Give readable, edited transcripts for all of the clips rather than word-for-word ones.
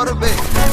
Orbe.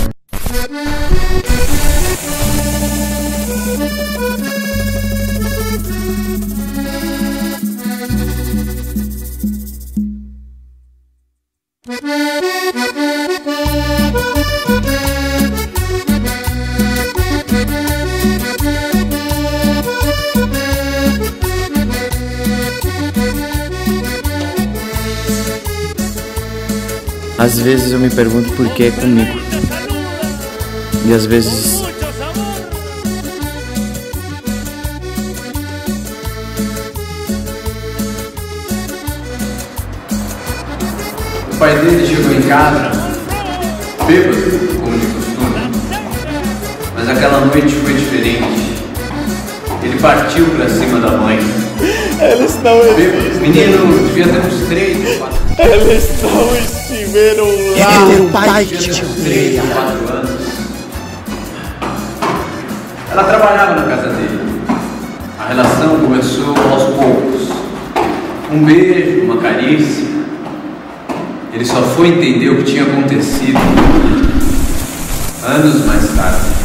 Às vezes eu me pergunto por que é comigo. E às vezes o pai dele chegou em casa, bêbado, como de costume. Mas aquela noite foi diferente. Ele partiu pra cima da mãe. Eles não Bêbado. O menino devia ter uns 3 ou 4 anos. Eles não estiveram lá. Teu pai Devia te ter uns 3 ou odeia. 4 anos. Ela trabalhava na casa dele. A relação começou aos poucos. Um beijo, uma carícia. Ele só foi entender o que tinha acontecido anos mais tarde.